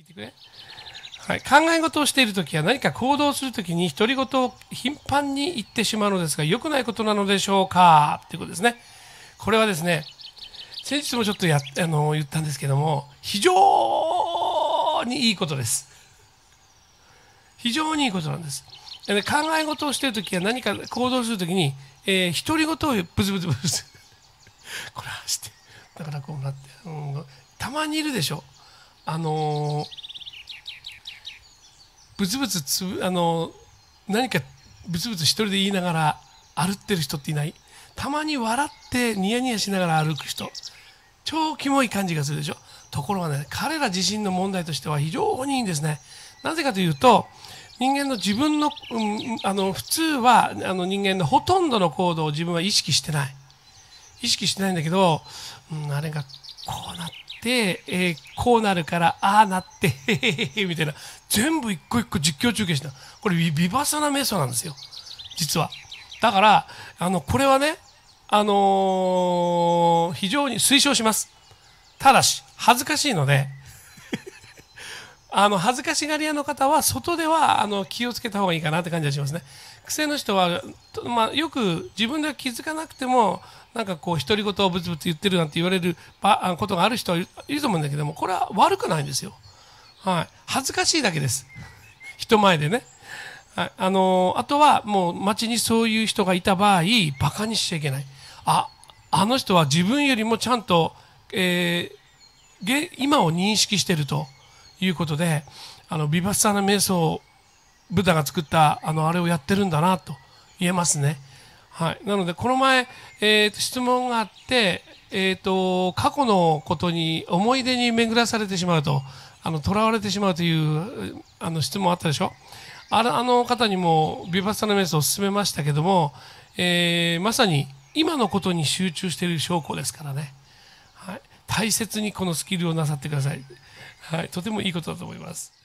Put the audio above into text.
てくれ。はい、考え事をしているときや何か行動するときに独り言を頻繁に言ってしまうのですが、良くないことなのでしょうかということですね。これはですね、先日もちょっと言ったんですけども、非常にいいことです。非常にいいことなんです。考え事をしているときや何か行動するときに、独り言をブツブツブツこれ走ってだからこうなって、たまにいるでしょ。ブツブツ何かブツブツ一人で言いながら歩ってる人っていない？たまに笑ってニヤニヤしながら歩く人、超キモい感じがするでしょ。ところがね、彼ら自身の問題としては非常にいいんですね。なぜかというと、人間の自分の、普通は人間のほとんどの行動を自分は意識してないんだけど、あれがこうなって、こうなるからああなってへへへへみたいな、全部一個一個実況中継した。これビバサナ瞑想なんですよ、実は。だからこれはね、非常に推奨します。ただし恥ずかしいので恥ずかしがり屋の方は外では気をつけた方がいいかなって感じがしますね。癖の人は、よく自分では気づかなくてもなんかこう独り言をブツブツ言ってるなんて言われることがある人はいると思うんだけども、これは悪くないんですよ。はい、恥ずかしいだけです人前でね。はい、あとはもう街にそういう人がいた場合バカにしちゃいけない。あの人は自分よりもちゃんと、今を認識しているということで、ビバッサーナ瞑想ブダが作ったあれをやってるんだなと言えますね。はい、なのでこの前、質問があって、過去のことに思い出に巡らされてしまうと囚われてしまうという質問あったでしょ。あの方にもビバッサナ瞑想を勧めましたけども、まさに今のことに集中している証拠ですからね。はい、大切にこのスキルをなさってください。はい、とてもいいことだと思います。